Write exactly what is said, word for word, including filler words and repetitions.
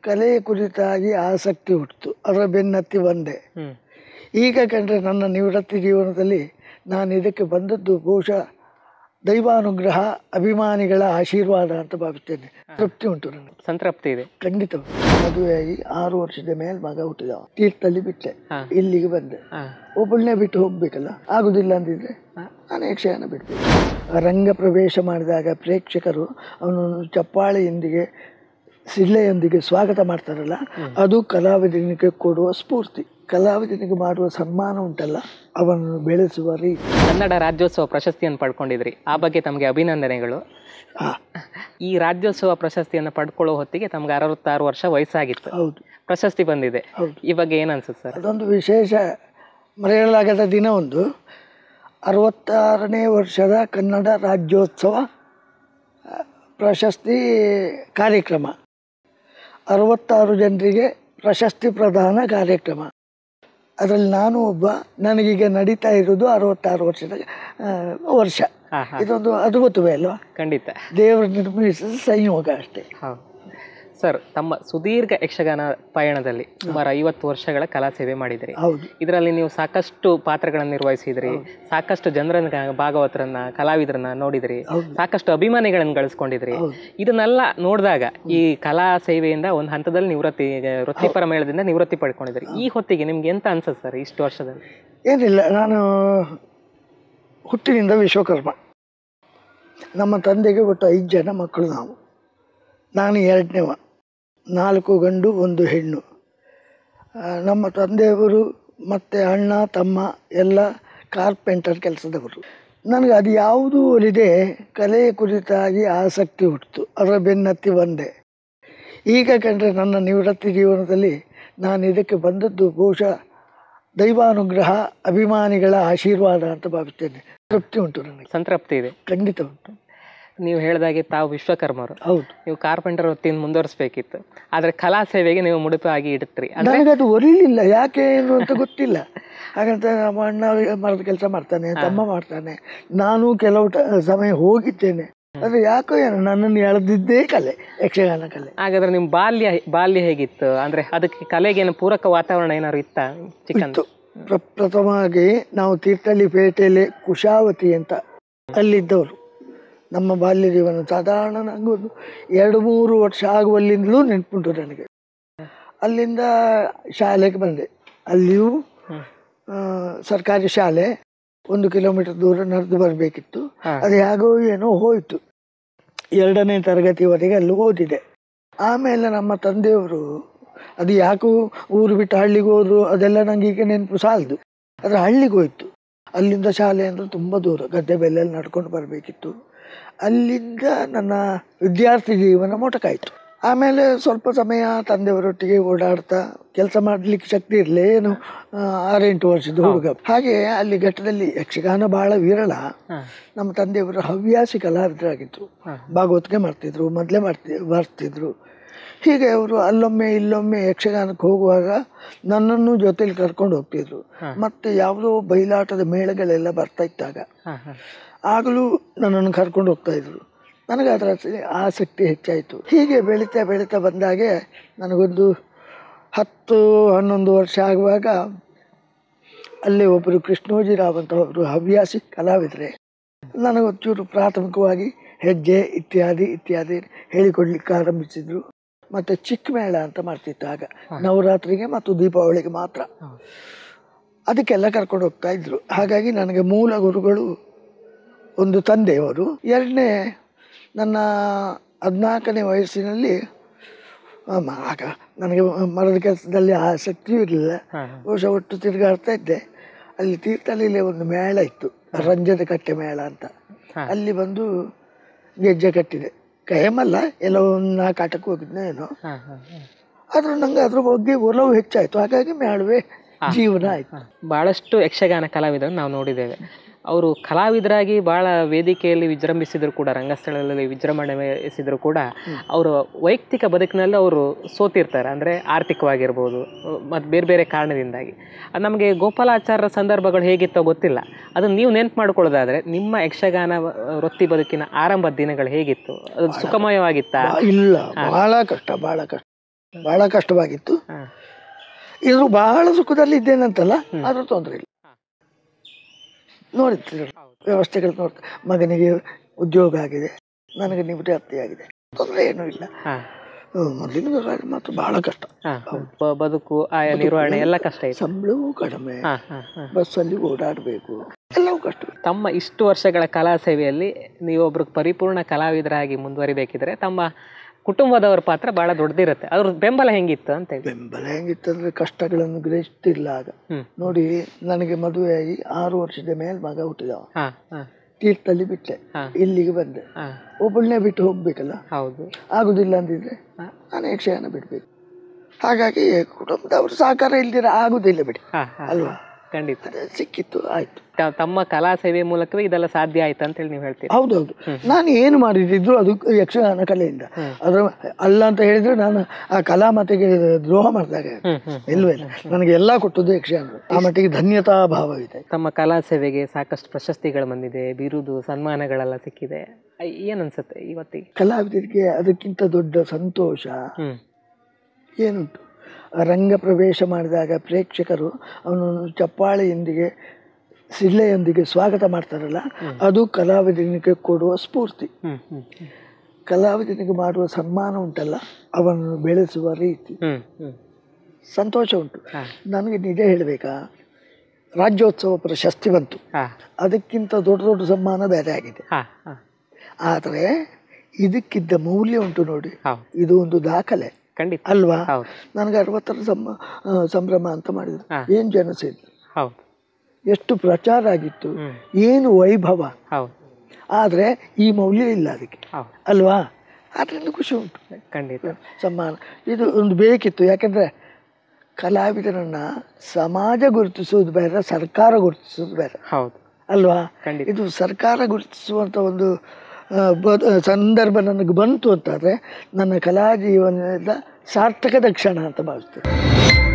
ಕಲೆಯ ಕುರಿತಾಗಿ ಆಸಕ್ತಿ ಹುಟ್ಟಿತು. ಅದರ ಬೆನ್ನತ್ತಿ ಬಂದೆ. ಈಗ ಕಂಡ್ರೆ ನನ್ನ ನಿವೃತ್ತಿ ಜೀವನದಲ್ಲಿ ನಾನು ಇದಕ್ಕೆ ಬಂದದ್ದು ಬಹುಶಃ ದೈವಾನುಗ್ರಹ, ಅಭಿಮಾನಿಗಳ ಆಶೀರ್ವಾದ ಅಂತ ಭಾವಿಸ್ತೇನೆ. ತೃಪ್ತಿ ಉಂಟು ನನಗೆ, ಸಂತೃಪ್ತಿ ಇದೆ. ಖಂಡಿತ. ಮದುವೆಯಾಗಿ ಆರು ವರ್ಷದ ಮೇಲೆ ಮಗ ಹುಟ್ಟಿದ. ತೀರ್ಥಲ್ಲಿ ಬಿಟ್ಟೆ, ಇಲ್ಲಿಗೆ ಬಂದೆ. ಒಬ್ಬಳನ್ನೇ ಬಿಟ್ಟು ಹೋಗ್ಬೇಕಲ್ಲ, ಆಗುದಿಲ್ಲ ಅಂದಿದ್ರೆ ನಾನು ಯಕ್ಷಗಾನ ಬಿಡ್ಬೇಕು. ರಂಗ ಪ್ರವೇಶ ಮಾಡಿದಾಗ ಪ್ರೇಕ್ಷಕರು ಅವನನ್ನು ಚಪ್ಪಾಳೆಯೊಂದಿಗೆ ಸಿಳ್ಳೆಯೊಂದಿಗೆ ಸ್ವಾಗತ ಮಾಡ್ತಾರಲ್ಲ, ಅದು ಕಲಾವಿದನಿಗೆ ಕೊಡುವ ಸ್ಫೂರ್ತಿ. ಕಲಾವಿದನಿಗೆ ಮಾಡುವ ಸನ್ಮಾನ ಉಂಟಲ್ಲ, ಅವನನ್ನು ಬೆಳೆಸುವ ರೀತಿ. ಕನ್ನಡ ರಾಜ್ಯೋತ್ಸವ ಪ್ರಶಸ್ತಿಯನ್ನು ಪಡ್ಕೊಂಡಿದ್ರಿ, ಆ ಬಗ್ಗೆ ತಮಗೆ ಅಭಿನಂದನೆಗಳು. ಈ ರಾಜ್ಯೋತ್ಸವ ಪ್ರಶಸ್ತಿಯನ್ನು ಪಡ್ಕೊಳ್ಳೋ ಹೊತ್ತಿಗೆ ತಮ್ಗೆ ಅರವತ್ತಾರು ವರ್ಷ ವಯಸ್ಸಾಗಿತ್ತು. ಹೌದು, ಪ್ರಶಸ್ತಿ ಬಂದಿದೆ. ಈ ಬಗ್ಗೆ ಏನ್ ಅನ್ಸುತ್ತೆ ಸರ್? ಅದೊಂದು ವಿಶೇಷ, ಮರೆಯಲಾಗದ ದಿನ. ಒಂದು ಅರವತ್ತಾರನೇ ವರ್ಷದ ಕನ್ನಡ ರಾಜ್ಯೋತ್ಸವ ಪ್ರಶಸ್ತಿ ಕಾರ್ಯಕ್ರಮ, ಅರವತ್ತಾರು ಜನರಿಗೆ ಪ್ರಶಸ್ತಿ ಪ್ರದಾನ ಕಾರ್ಯಕ್ರಮ. ಅದರಲ್ಲಿ ನಾನು ಒಬ್ಬ. ನನಗೀಗ ನಡೀತಾ ಇರೋದು ಅರವತ್ತಾರು ವರ್ಷದ ವರ್ಷ. ಇದೊಂದು ಅದ್ಭುತವೇ ಅಲ್ವಾ? ಖಂಡಿತ, ದೇವರು ನಿರ್ಮಿಸಿದ ಸಂಯೋಗ ಅಷ್ಟೇ. ಸರ್, ತಮ್ಮ ಸುದೀರ್ಘ ಯಕ್ಷಗಾನ ಪಯಣದಲ್ಲಿ ಸುಮಾರು ಐವತ್ತು ವರ್ಷಗಳ ಕಲಾ ಸೇವೆ ಮಾಡಿದ್ರಿ. ಹೌದು. ಇದರಲ್ಲಿ ನೀವು ಸಾಕಷ್ಟು ಪಾತ್ರಗಳನ್ನು ನಿರ್ವಹಿಸಿದ್ರಿ, ಸಾಕಷ್ಟು ಜನರನ್ನ, ಭಾಗವತರನ್ನ, ಕಲಾವಿದರನ್ನ ನೋಡಿದ್ರಿ, ಸಾಕಷ್ಟು ಅಭಿಮಾನಿಗಳನ್ನು ಗಳಿಸ್ಕೊಂಡಿದ್ರಿ. ಇದನ್ನೆಲ್ಲ ನೋಡಿದಾಗ ಈ ಕಲಾ ಸೇವೆಯಿಂದ ಒಂದು ಹಂತದಲ್ಲಿ ನಿವೃತ್ತಿ, ವೃತ್ತಿಪರ ಮೇಳದಿಂದ ನಿವೃತ್ತಿ ಪಡ್ಕೊಂಡಿದ್ರಿ. ಈ ಹೊತ್ತಿಗೆ ನಿಮ್ಗೆ ಎಂತ ಅನ್ಸುತ್ತೆ ಸರ್ ಇಷ್ಟು ವರ್ಷದಲ್ಲಿ? ಏನಿಲ್ಲ, ನಾನು ಹುಟ್ಟಿನಿಂದ ವಿಶ್ವಕರ್ಮ. ನಮ್ಮ ತಂದೆಗೆ ಒಟ್ಟು ಐದು ಜನ ಮಕ್ಕಳು. ನಾವು ನಾನು ಎರಡನೇವ. ನಾಲ್ಕು ಗಂಡು ಒಂದು ಹೆಣ್ಣು. ನಮ್ಮ ತಂದೆಯವರು ಮತ್ತು ಅಣ್ಣ ತಮ್ಮ ಎಲ್ಲ ಕಾರ್ಪೆಂಟರ್ ಕೆಲಸದವರು. ನನಗೆ ಅದು ಯಾವುದೂ ಒಲಿದೆ ಕಲೆಯ ಕುರಿತಾಗಿ ಆಸಕ್ತಿ ಹುಟ್ಟಿತು. ಅದರ ಬೆನ್ನತ್ತಿ ಬಂದೆ. ಈಗ ಕಂಡ್ರೆ ನನ್ನ ನಿವೃತ್ತಿ ಜೀವನದಲ್ಲಿ ನಾನು ಇದಕ್ಕೆ ಬಂದದ್ದು ಬಹುಶಃ ದೈವಾನುಗ್ರಹ, ಅಭಿಮಾನಿಗಳ ಆಶೀರ್ವಾದ ಅಂತ ಭಾವಿಸ್ತೇನೆ. ತೃಪ್ತಿ ಉಂಟು ನನಗೆ, ಸಂತೃಪ್ತಿ ಇದೆ. ಖಂಡಿತ ಉಂಟು. ನೀವು ಹೇಳಿದಾಗೆ ತಾವು ವಿಶ್ವಕರ್ಮರು. ಹೌದು. ನೀವು ಕಾರ್ಪೆಂಟರ್ ವೃತ್ತಿಯನ್ನು ಮುಂದುವರಿಸಬೇಕಿತ್ತು, ಆದರೆ ಕಲಾ ಸೇವೆಗೆ ನೀವು ಮುಡುಪಾಗಿ ಇಡ್ತೀರಿ. ನನಗದು ಒಲಿಲಿಲ್ಲ, ಯಾಕೆ ಏನು ಅಂತ ಗೊತ್ತಿಲ್ಲ. ಹಾಗಂತ ನಮ್ಮ ಅಣ್ಣ ಮರದ ಕೆಲಸ ಮಾಡ್ತಾನೆ, ತಮ್ಮ ಮಾಡ್ತಾನೆ, ನಾನು ಕೆಲವು ಸಮಯ ಹೋಗಿದ್ದೇನೆ. ಅದು ಯಾಕೋ ಏನೋ ನನ್ನನ್ನು ಎಳೆದಿದ್ದೇ ಕಲೆ, ಯಕ್ಷಗಾನ ಕಲೆ. ಹಾಗಾದ್ರೆ ನಿಮ್ಮ ಬಾಲ್ಯ ಬಾಲ್ಯ ಹೇಗಿತ್ತು? ಅಂದ್ರೆ ಅದಕ್ಕೆ ಕಲೆಗೇನು ಪೂರಕ ವಾತಾವರಣ ಏನಾದ್ರು ಇತ್ತ ಚಿಕ್ಕಂದು? ಪ್ರಥಮವಾಗಿ ನಾವು ತೀರ್ಥಹಳ್ಳಿ ಪೇಟೆಯಲ್ಲಿ ಕುಶಾವತಿ ಅಂತ ಅಲ್ಲಿದ್ದವರು. ನಮ್ಮ ಬಾಲ್ಯ ಜೀವನ ಸಾಧಾರಣ ನಂಗೊಂದು ಎರಡು ಮೂರು ವರ್ಷ ಆಗುವಲ್ಲಿಂದಲೂ ನೆನಪುಂಟು ನನಗೆ. ಅಲ್ಲಿಂದ ಶಾಲೆಗೆ ಬಂದೆ. ಅಲ್ಲಿಯೂ ಸರ್ಕಾರಿ ಶಾಲೆ, ಒಂದು ಕಿಲೋಮೀಟರ್ ದೂರ ನಡೆದು ಬರಬೇಕಿತ್ತು. ಅದು ಹೇಗೋ ಏನೋ ಹೋಯಿತು. ಎರಡನೇ ತರಗತಿವರೆಗೆ ಅಲ್ಲಿ ಓದಿದೆ. ಆಮೇಲೆ ನಮ್ಮ ತಂದೆಯವರು ಅದು ಯಾಕೋ ಊರು ಬಿಟ್ಟು ಹಳ್ಳಿಗೆ ಹೋದ್ರು, ಅದೆಲ್ಲ ನನಗೆ ಈಗ ನೆನಪು ಸಾಲದು. ಆದರೆ ಹಳ್ಳಿಗೆ ಹೋಯ್ತು. ಅಲ್ಲಿಂದ ಶಾಲೆ ಅಂದರೆ ತುಂಬ ದೂರ, ಗದ್ದೆ ಬೆಲ್ಲೆಲ್ಲಿ ನಡ್ಕೊಂಡು ಬರಬೇಕಿತ್ತು. ಅಲ್ಲಿಂದ ನನ್ನ ವಿದ್ಯಾರ್ಥಿ ಜೀವನ ಮೊಟಕಾಯಿತು. ಆಮೇಲೆ ಸ್ವಲ್ಪ ಸಮಯ ತಂದೆಯವರೊಟ್ಟಿಗೆ ಓಡಾಡ್ತಾ ಕೆಲಸ ಮಾಡಲಿಕ್ಕೆ ಶಕ್ತಿ ಇರಲಿ, ಏನು ಆರೆಂಟು ವರ್ಷದ ಹುಡುಗ. ಹಾಗೆ ಅಲ್ಲಿ ಘಟ್ಟದಲ್ಲಿ ಯಕ್ಷಗಾನ ಬಹಳ ವಿರಳ. ನಮ್ಮ ತಂದೆಯವರು ಹವ್ಯಾಸಿ ಕಲಾವಿದರಾಗಿದ್ದರು. ಭಾಗವತಿಕೆ ಮಾಡ್ತಿದ್ರು, ಮೊದಲೇ ಮಾಡ್ತಿ ಬರ್ತಿದ್ರು. ಹೀಗೆ ಅವರು ಅಲ್ಲೊಮ್ಮೆ ಇಲ್ಲೊಮ್ಮೆ ಯಕ್ಷಗಾನಕ್ಕೆ ಹೋಗುವಾಗ ನನ್ನನ್ನು ಜೊತೆಲಿ ಕರ್ಕೊಂಡು ಹೋಗ್ತಿದ್ರು. ಮತ್ತು ಯಾವುದೋ ಬಯಲಾಟದ ಮೇಳಗಳೆಲ್ಲ ಬರ್ತಾ ಇದ್ದಾಗ ಆಗಲೂ ನನ್ನನ್ನು ಕರ್ಕೊಂಡು ಹೋಗ್ತಾ ಇದ್ರು. ನನಗೆ ಅದರ ಆಸಕ್ತಿ ಹೆಚ್ಚಾಯಿತು. ಹೀಗೆ ಬೆಳೀತಾ ಬೆಳೀತಾ ಬಂದಾಗೆ ನನಗೊಂದು ಹತ್ತು ಹನ್ನೊಂದು ವರ್ಷ ಆಗುವಾಗ ಅಲ್ಲಿ ಒಬ್ಬರು ಕೃಷ್ಣೋಜಿರಾವ್ ಅಂತ ಒಬ್ಬರು ಹವ್ಯಾಸಿ ಕಲಾವಿದರೆ ನನಗೊಂಚೂರು ಪ್ರಾಥಮಿಕವಾಗಿ ಹೆಜ್ಜೆ ಇತ್ಯಾದಿ ಇತ್ಯಾದಿ ಹೇಳಿಕೊಡ್ಲಿಕ್ಕೆ ಆರಂಭಿಸಿದರು. ಮತ್ತು ಚಿಕ್ಕ ಮೇಳ ಅಂತ ಮಾಡ್ತಿತ್ತು ಆಗ, ನವರಾತ್ರಿಗೆ ಮತ್ತು ದೀಪಾವಳಿಗೆ ಮಾತ್ರ. ಅದಕ್ಕೆಲ್ಲ ಕರ್ಕೊಂಡು ಹೋಗ್ತಾ ಇದ್ರು. ಹಾಗಾಗಿ ನನಗೆ ಮೂಲ ಗುರುಗಳು ಒಂದು ತಂದೆಯವರು. ಎರಡನೇ, ನನ್ನ ಹದಿನಾಲ್ಕನೇ ವಯಸ್ಸಿನಲ್ಲಿ ಆಗ ನನಗೆ ಮರದ ಕೆಲಸದಲ್ಲಿ ಆಸಕ್ತಿಯೂ ಇರಲಿಲ್ಲ. ಬಹುಶಃ ಒಟ್ಟು ತಿರುಗಾಡ್ತಾ ಇದ್ದೆ. ಅಲ್ಲಿ ತೀರ್ಥಹಳ್ಳಿಲಿ ಒಂದು ಮೇಳ ಇತ್ತು, ರಂಜದ ಕಟ್ಟೆ ಮೇಳ ಅಂತ. ಅಲ್ಲಿ ಬಂದು ಗೆಜ್ಜೆ ಕಟ್ಟಿದೆ. ಕೈಮಲ್ಲ, ಎಲ್ಲ ಒಂದು ನಾಲ್ಕು ಆಟಕ್ಕೆ ಹೋಗಿದ್ದೆ ಏನೋ. ಆದರೂ ನಂಗೆ ಅದ್ರ ಬಗ್ಗೆ ಒಲವು ಹೆಚ್ಚಾಯಿತು. ಹಾಗಾಗಿ ಮೇಳವೇ ಜೀವನ ಆಯಿತು. ಭಾಳಷ್ಟು ಯಕ್ಷಗಾನ ಕಲಾವಿದರನ್ನು ನಾವು ನೋಡಿದ್ದೇವೆ. ಅವರು ಕಲಾವಿದರಾಗಿ ಭಾಳ ವೇದಿಕೆಯಲ್ಲಿ ವಿಜೃಂಭಿಸಿದ್ರು ಕೂಡ, ರಂಗಸ್ಥಳದಲ್ಲಿ ವಿಜೃಂಭಣೆಸಿದ್ರು ಕೂಡ, ಅವರು ವೈಯಕ್ತಿಕ ಬದುಕಿನಲ್ಲಿ ಅವರು ಸೋತಿರ್ತಾರೆ. ಅಂದರೆ ಆರ್ಥಿಕವಾಗಿರ್ಬೋದು ಮತ್ತು ಬೇರೆ ಬೇರೆ ಕಾರಣದಿಂದಾಗಿ. ಅದು ನಮಗೆ ಗೋಪಾಲಾಚಾರ್ಯರ ಸಂದರ್ಭಗಳು ಹೇಗಿತ್ತೋ ಗೊತ್ತಿಲ್ಲ. ಅದನ್ನು ನೀವು ನೆನ್ಪು ಮಾಡ್ಕೊಳ್ಳೋದಾದರೆ ನಿಮ್ಮ ಯಕ್ಷಗಾನ ವೃತ್ತಿ ಬದುಕಿನ ಆರಂಭದ ದಿನಗಳು ಹೇಗಿತ್ತು? ಅದು ಸುಖಮಯವಾಗಿತ್ತಾ? ಇಲ್ಲ, ಭಾಳ ಕಷ್ಟ, ಭಾಳ ಕಷ್ಟ. ಬಹಳ ಕಷ್ಟವಾಗಿತ್ತು. ಹಾ. ಇದು ಬಹಳ ಸುಖದಲ್ಲಿ ಇದ್ದೇನಂತಲ್ಲ, ಆದ್ರೂ ತೊಂದರೆ ಇಲ್ಲ. ನೋಡ್ತೀರಿ ವ್ಯವಸ್ಥೆಗಳು ನೋಡ್ತಾ, ಮಗನಿಗೆ ಉದ್ಯೋಗ ಆಗಿದೆ, ನನಗೆ ನಿವೃತ್ತಿ ಆಗಿದೆ, ತೊಂದರೆ ಏನೂ ಇಲ್ಲ. ಹಾ. ಮೊದಲಿನ ಮಾತ್ರ ಬಹಳ ಕಷ್ಟ. ಹಾ. ಬ- ಬದುಕು ಆಯಾ ನಿರ್ವಹಣೆ ಎಲ್ಲ ಕಷ್ಟ ಇದೆ. ಸಂಬಳವೂ ಕಡಿಮೆ, ಹಾ, ಹಾ, ಹಾ. ಬಸ್ಸಲ್ಲಿ ಓಡಾಡಬೇಕು, ಎಲ್ಲವೂ ಕಷ್ಟ. ತಮ್ಮ ಇಷ್ಟು ವರ್ಷಗಳ ಕಲಾ ಸೇವೆಯಲ್ಲಿ ನೀವೊಬ್ರು ಪರಿಪೂರ್ಣ ಕಲಾವಿದರಾಗಿ ಮುಂದುವರಿಬೇಕಿದ್ರೆ ತಮ್ಮ ಕುಟುಂಬದವರ ಪಾತ್ರ ಬಹಳ ದೊಡ್ಡದಿರುತ್ತೆ. ಅದ್ರ ಬೆಂಬಲ ಹೆಂಗಿತ್ತು ಅಂತ ಹೇಳಿ. ಬೆಂಬಲ ಹೆಂಗಿತ್ತಂದ್ರೆ ಕಷ್ಟಗಳನ್ನು ಗ್ರಹಿಸ್ತಿಲ್ಲ ಆಗ. ಹ್ಮ್. ನೋಡಿ, ನನಗೆ ಮದುವೆಯಾಗಿ ಆರು ವರ್ಷದ ಮೇಲೆ ಮಗ ಹುಟ್ಟಿದವ. ಹಾ, ಹಾ, ತೀರ್ಥಲ್ಲಿ ಬಿಟ್ಟೆ, ಹಾ. ಇಲ್ಲಿಗೆ ಬಂದೆ. ಹಾ. ಒಬ್ಬಳನ್ನೇ ಬಿಟ್ಟು ಹೋಗ್ಬೇಕಲ್ಲ, ಹೌದು. ಆಗುದಿಲ್ಲ ಅಂದಿದ್ರೆ ನಾನು ಯಕ್ಷಗಾನ ಬಿಡ್ಬೇಕು. ಹಾಗಾಗಿ ಕುಟುಂಬದವ್ರ ಸಹಕಾರ ಇಲ್ದಿರ ಆಗುದಿಲ್ಲ ಬಿಡಿ, ಹಾ, ಹಾ. ಅಲ್ವಾ? ಖಂಡಿತ. ಅದೇ ಸಿಕ್ಕಿತ್ತು, ಆಯ್ತು. ತ- ತಮ್ಮ ಕಲಾ ಸೇವೆ ಮೂಲಕವೇ ಇದೆಲ್ಲ ಸಾಧ್ಯ ಆಯ್ತು ಅಂತ ಹೇಳಿ ನೀವು ಹೇಳ್ತೀರಿ. ಹೌದೌದು. ನಾನು ಏನು ಮಾಡಿದ್ರು ಅದು ಯಕ್ಷಗಾನ ಕಲೆಯಿಂದ. ಅದ್ರ ಅಲ್ಲ ಅಂತ ಹೇಳಿದ್ರೆ ನಾನು ಆ ಕಲಾ ಮತಿಗೆ ದ್ರೋಹ ಮಾಡಿದಾಗ ಹ್ಮ್, ಹ್ಮ್. ಇಲ್ವೇ ಇಲ್ಲ. ನನಗೆ ಎಲ್ಲ ಕೊಟ್ಟದ್ದು ಯಕ್ಷಗಾನ. ಆ ಮಟ್ಟಿಗೆ ಧನ್ಯತಾ ಭಾವ ಇದೆ. ತಮ್ಮ ಕಲಾ ಸೇವೆಗೆ ಸಾಕಷ್ಟು ಪ್ರಶಸ್ತಿಗಳು ಬಂದಿದೆ, ಬಿರುದು ಸನ್ಮಾನಗಳೆಲ್ಲ ಸಿಕ್ಕಿದೆ. ಐ- ಏನ್ ಅನ್ಸುತ್ತೆ ಇವತ್ತಿಗೆ? ಕಲಾವಿದರಿಗೆ ಅದಕ್ಕಿಂತ ದೊಡ್ಡ ಸಂತೋಷ ಹ್ಮ್. ಏನುಂಟು? ರಂಗ ಪ್ರವೇಶ ಮಾಡಿದಾಗ ಪ್ರೇಕ್ಷಕರು ಅವನನ್ನು ಚಪ್ಪಾಳೆಯೊಂದಿಗೆ ಸಿಳ್ಳೆಯೊಂದಿಗೆ ಸ್ವಾಗತ ಮಾಡ್ತಾರಲ್ಲ, ಅದು ಕಲಾವಿದನಿಗೆ ಕೊಡುವ ಸ್ಫೂರ್ತಿ. ಹ್ಮ್, ಹ್ಮ್, ಹ್ಮ್. ಕಲಾವಿದನಿಗೆ ಮಾಡುವ ಸನ್ಮಾನ ಉಂಟಲ್ಲ, ಅವನನ್ನು ಬೆಳೆಸುವ ರೀತಿ, ಹ್ಮ್, ಹ್ಮ್. ಸಂತೋಷ ಉಂಟು. ಹಾ. ನನಗೆ ನಿಜ ಹೇಳಬೇಕಾ, ರಾಜ್ಯೋತ್ಸವ ಪ್ರಶಸ್ತಿ ಬಂತು, ಹಾ, ಅದಕ್ಕಿಂತ ದೊಡ್ಡ ದೊಡ್ಡ ಸನ್ಮಾನ ಬೇರೆ ಆಗಿದೆ. ಹಾ, ಹಾ. ಆದರೆ ಇದಕ್ಕಿದ್ದ ಮೌಲ್ಯ ಉಂಟು ನೋಡಿ, ಹೌದು. ಇದು ಒಂದು ದಾಖಲೆ ಖಂಡಿತ. ಅಲ್ವಾ? ಹೌದು. ನನಗೆ ಅರವತ್ತರ ಸಮ ಆ, ಸಂಭ್ರಮ ಅಂತ ಮಾಡಿದ್ರು. ಹಾ. ಏನು ಜನ ಸೇರಿದ್ರು, ಹೌದು. ಎಷ್ಟು ಪ್ರಚಾರ ಆಗಿತ್ತು, ಹ್ಮ್. ಏನು ವೈಭವ. ಹೌದು. ಆದರೆ ಈ ಮೌಲ್ಯ ಇಲ್ಲ ಅದಕ್ಕೆ, ಹೌದು. ಅಲ್ವಾ? ಅದರಿಂದ ಖುಷಿ ಉಂಟು. ಖಂಡಿತ. ಸಮ್ಮಾನ ಇದು ಒಂದು ಬೇಕಿತ್ತು. ಯಾಕೆಂದರೆ ಕಲಾವಿದರನ್ನು ಸಮಾಜ ಗುರುತಿಸೋದು ಬೇರೆ, ಸರ್ಕಾರ ಗುರುತಿಸೋದು ಬೇರೆ, ಹೌದು. ಅಲ್ವಾ? ಖಂಡಿತ. ಇದು ಸರ್ಕಾರ ಗುರುತಿಸುವಂಥ ಒಂದು ಆ, ಬ- ಸಂದರ್ಭ ನನಗೆ ಬಂತು ಅಂತಾದರೆ ನನ್ನ ಕಲಾ ಜೀವನದ ಸಾರ್ಥಕದ ಕ್ಷಣ ಅಂತ ಭಾವಿಸ್ತೇನೆ.